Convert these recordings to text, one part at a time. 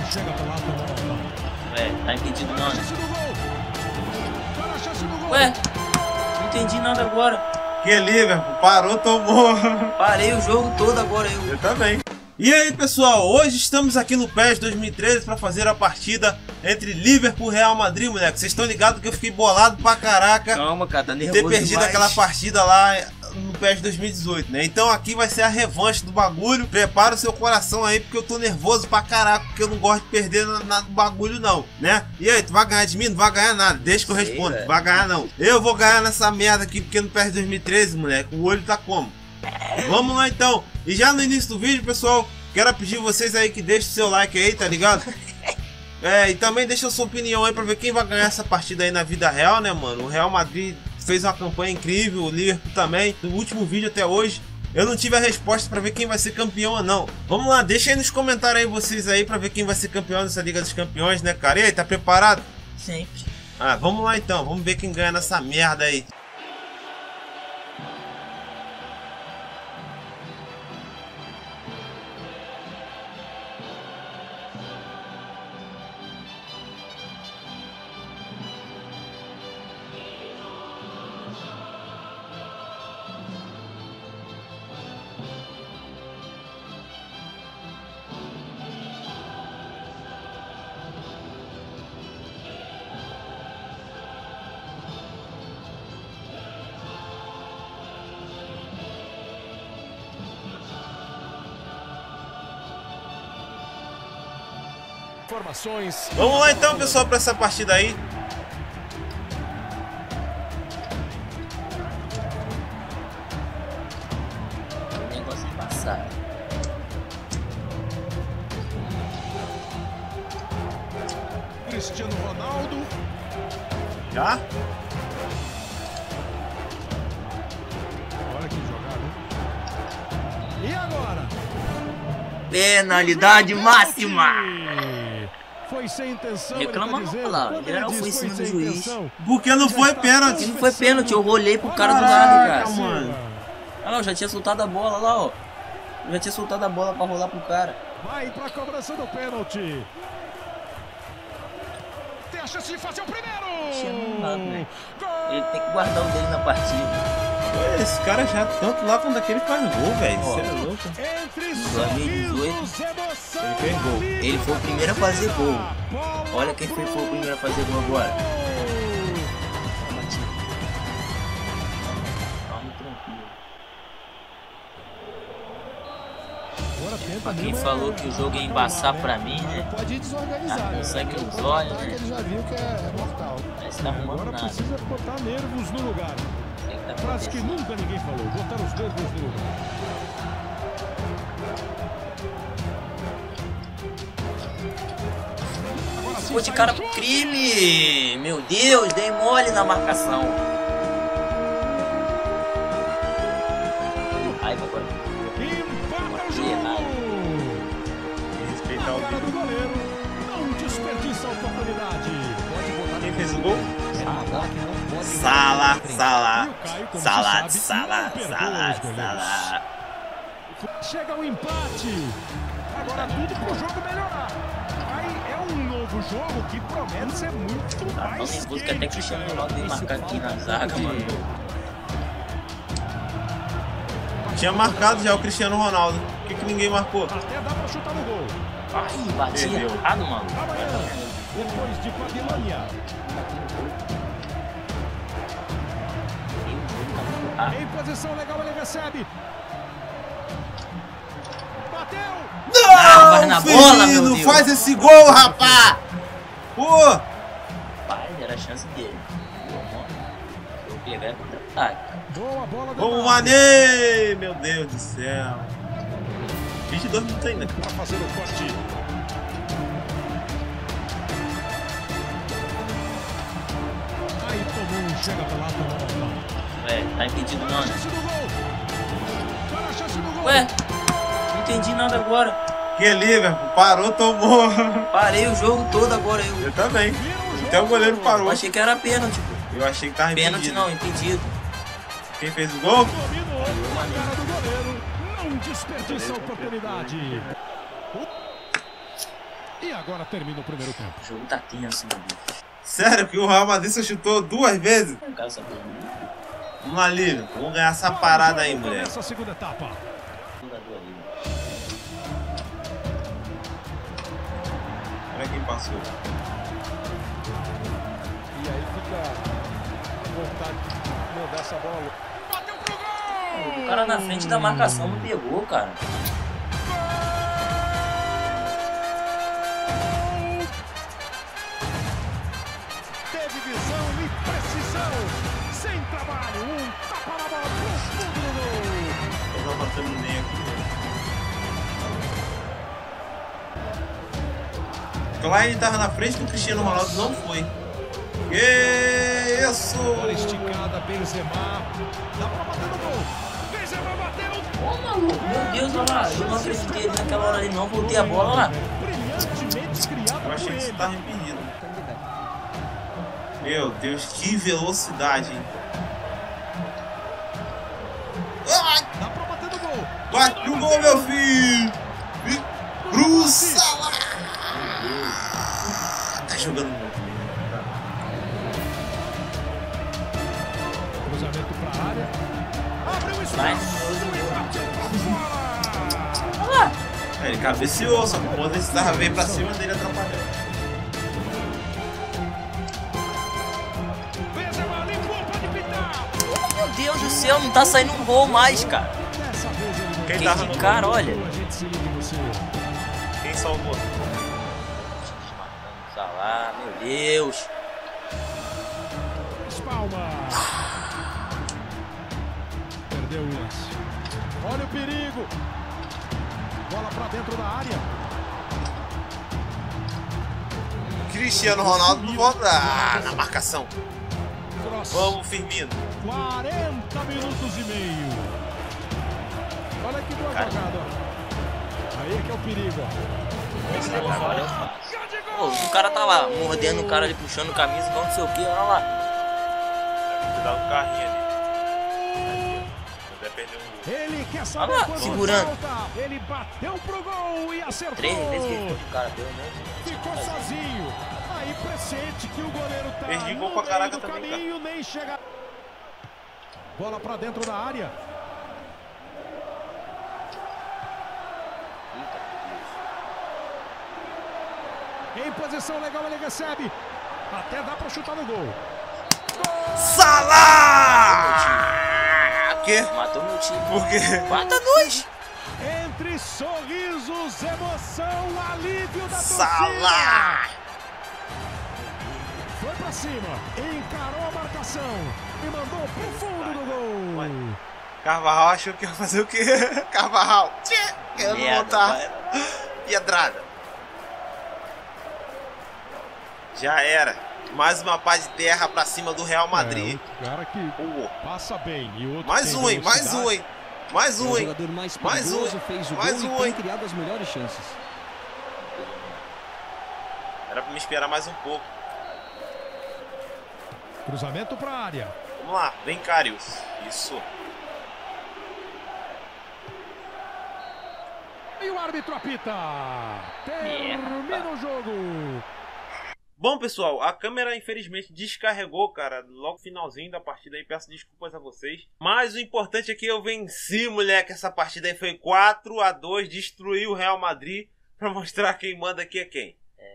Tá impedido não, né? Ué, não entendi nada agora. Que Liverpool, parou, tomou. Parei o jogo todo agora Eu também. E aí pessoal, hoje estamos aqui no PES 2013 para fazer a partida entre Liverpool e Real Madrid, moleque. Vocês estão ligados que eu fiquei bolado pra caraca. Calma, cara, tá nervoso ter perdido demais. aquela partida lá no PES 2018, né? Então aqui vai ser a revanche do bagulho. Prepara o seu coração aí, porque eu tô nervoso pra caraca, porque eu não gosto de perder no bagulho não, né? E aí, tu vai ganhar de mim? Não vai ganhar nada, deixa que eu respondo. Tu vai ganhar não. Eu vou ganhar nessa merda aqui, porque no PES 2013, moleque, o olho tá como? Vamos lá então. E já no início do vídeo, pessoal, quero pedir vocês aí que deixem seu like aí, tá ligado? E também deixa a sua opinião aí pra ver quem vai ganhar essa partida aí na vida real, né, mano? O Real Madrid fez uma campanha incrível, o Liverpool também. No último vídeo até hoje, eu não tive a resposta pra ver quem vai ser campeão ou não. Vamos lá, deixa aí nos comentários aí vocês aí pra ver quem vai ser campeão dessa Liga dos Campeões, né, cara? E aí, tá preparado? Sempre. Vamos lá então, vamos ver quem ganha nessa merda aí. Vamos lá então, pessoal, para essa partida aí. O negócio é passar. Cristiano Ronaldo. Já? Olha que jogada. E agora? Penalidade máxima. Foi sem intenção. Reclama não, lá. Em geral foi em cima do juiz. Porque não foi pênalti. Não foi pênalti, eu rolei pro cara do lado, cara. Mano. Olha lá, eu já tinha soltado a bola lá, ó. Eu já tinha soltado a bola pra rolar pro cara. Vai pra cobrança do pênalti. Tem a chance de fazer o primeiro. Né? Ele tem que guardar o dele na partida. Esse cara já tanto lá quando aquele faz gol, velho. Você é louco. Em 2018, ele fez gol. Ele foi o primeiro a fazer gol. Olha quem foi o primeiro a fazer gol agora. Calma, tranquilo. Pra quem falou que o jogo ia embaçar pra mim, né? Pode desorganizar. Não sai que os olhos, né? Ele já viu que é mortal. Parece que tá arrumando Agora nada. precisa botar nervos no lugar. Frase que nunca ninguém falou. Botar os nervos no lugar. Foi de cara pro crime! Meu Deus, dei mole na marcação. Ai, agora. Empata o jogo. Respeitar o Cara do goleiro. Não desperdiça a oportunidade. Quem fez o gol? Sala. Chega o empate. Agora tudo pro jogo melhorar. Aí é um novo jogo que promete ser muito Tá tão mais nervoso que até Cristiano Ronaldo veio marcar aqui na zaga, mano. Tinha marcado já o Cristiano Ronaldo. Por que ninguém marcou? Até dá pra chutar no gol. Ai, bati errado, mano. Amanhã, depois de Babilônia. Em posição legal ele recebe. Bateu! Não, vai na bola, meu não Deus. faz esse gol, rapá! Pô! Pai, era a chance dele. Vou pegar contra-ataque. Boa bola do Vamos, Mané! Meu Deus do céu. 22 minutos ainda. Tá fazendo o corte. Aí tomou um chega pra lá, tomou. Tá impedido não, né? Chance do gol. Para a chance do gol. Ué, não entendi nada agora. Que Liverpool, parou, tomou. Parei o jogo todo agora. Eu também. Até o goleiro parou. Eu achei que era pênalti, pô. Eu achei que tava impedido. Pênalti não, impedido. Quem fez o gol? Dominou a cara do goleiro. Não desperdiça a oportunidade. E agora termina o primeiro tempo. O jogo tá tenso, meu Deus. Sério que o Real Madrid só chutou 2 vezes? Eu quero saber. Vamos lá, Lívia. Vamos ganhar essa parada aí, mulher. Essa segunda etapa. Olha quem passou. E aí fica a vontade de mandar essa bola. Bateu pro gol! O cara na frente da marcação não pegou, cara. Teve visão e precisão. Sem trabalho. Um tapa na bola profundo no gol. Eu não matando nem aqui. Klein tava na frente do Cristiano Ronaldo, não foi. Que isso! Bola esticada, Benzema. Dá pra bater no gol. Benzema bateu. Ô, maluco, meu Deus, olha lá. Eu não acreditei naquela hora ali, não. Voltei a bola lá. Brilhantemente criado Eu achei por que você ele. tava impedido. Meu Deus, que velocidade, hein? Ai, Dá pra bater no gol. bate o gol, meu filho! Cruza lá! Tá jogando muito. Cruzamento pra área. Abriu o Vai. espaço e bateu pra fora. Olha lá. Ele cabeceou, só que o Modric tava veio pra cima dele atrapalhando. Benzema limpou, pode pitar. Meu Deus do céu, não tá saindo um gol mais, cara. Dessa vez ele não. Quem Que tava de no cara, gol? olha. A gente se liga em você. Quem salvou? Salah, meu Deus. Espalma. Perdeu o lance. Olha o perigo. Bola pra dentro da área. Cristiano Ronaldo não volta na marcação. Cross. Vamos, Firmino. 40 minutos e meio. Olha que boa Cara. jogada. Ó. Aí que é o perigo. Ó. Agora eu faço. Pô, o cara tá lá, mordendo o cara ali, puxando camisa, igual não sei o que, olha lá. Você dá um carrinho ali. Vai perder um gol. Ele quer saber Olha lá, quando segurando. falta. Ele bateu pro gol e acertou. 3 vezes que ele ficou de cara, pelo menos. Ficou sozinho. Aí pressente que o goleiro tá Perdi gol no pra meio caraca do também, caminho, nem chega. Bola pra dentro da área. Em posição legal ele recebe. Até dá pra chutar no gol. Salah! O quê? Matou meu time. Por quê? 4-2. Entre sorrisos, emoção, alívio da Salah! torcida. Foi pra cima, encarou a marcação e mandou pro fundo do gol. Vai. Carvajal achou que ia fazer o quê? Carvajal! Tchê! Eu não Merda, voltar. vai. Piedrada. Já era. Mais uma pá de terra pra cima do Real Madrid. É, um cara que Pô. passa bem e outro Mais tem um, hein? Mais velocidade. um, hein? Mais É um, o hein? jogador mais Mais um, perigoso, hein? fez o Mais gol um, e tem hein? criado as melhores chances. Era pra me esperar mais um pouco. Cruzamento pra área. Vamos lá, vem Karius. Isso. E o árbitro apita. Termina o jogo. Bom, pessoal, a câmera infelizmente descarregou, cara, logo no finalzinho da partida aí, peço desculpas a vocês. Mas o importante é que eu venci, moleque, essa partida aí foi 4-2, destruí o Real Madrid pra mostrar quem manda aqui é quem.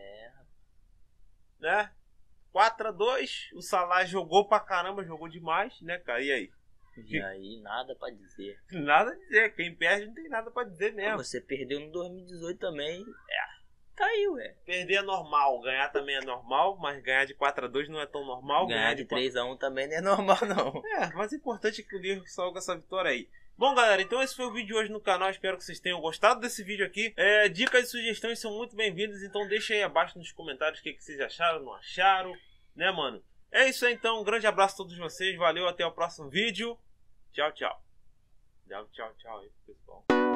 Né? 4-2, o Salah jogou pra caramba, jogou demais, né, cara? E aí? E aí, nada pra dizer. Nada a dizer, quem perde não tem nada pra dizer mesmo. Você perdeu no 2018 também. Caiu, Perder é normal, ganhar também é normal, mas ganhar de 4-2 não é tão normal. Ganhar de 3-1 também não é normal, não. Mas o importante é que o Liverpool salga com essa vitória aí. Bom, galera, então esse foi o vídeo de hoje no canal. Espero que vocês tenham gostado desse vídeo aqui. Dicas e sugestões são muito bem-vindas, então deixa aí abaixo nos comentários o que vocês acharam, não acharam, né, mano? É isso aí, então. Um grande abraço a todos vocês. Valeu, até o próximo vídeo. Tchau, tchau. Tchau, tchau, tchau aí, pessoal.